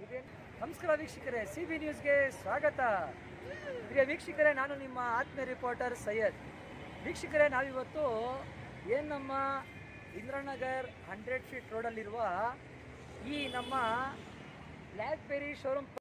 ನಮಸ್ಕಾರ ವೀಕ್ಷಕರೇ, CB ನ್ಯೂಸ್ಗೆ ಸ್ವಾಗತ. ಪ್ರಿಯ ವೀಕ್ಷಕರೇ, ನಾನು ನಿಮ್ಮ ಆತ್ಮೀಯ ರಿಪೋರ್ಟರ್ ಸೈಯದ್. ವೀಕ್ಷಕರೇ, ನಾವಿವತ್ತು ಏನು ನಮ್ಮ ಇಂದಿರಾನಗರ್ 100 ಫೀಟ್ ರೋಡಲ್ಲಿರುವ ಈ ನಮ್ಮ ಬ್ಲ್ಯಾಕ್ಬೆರಿ ಶೋರೂಮ್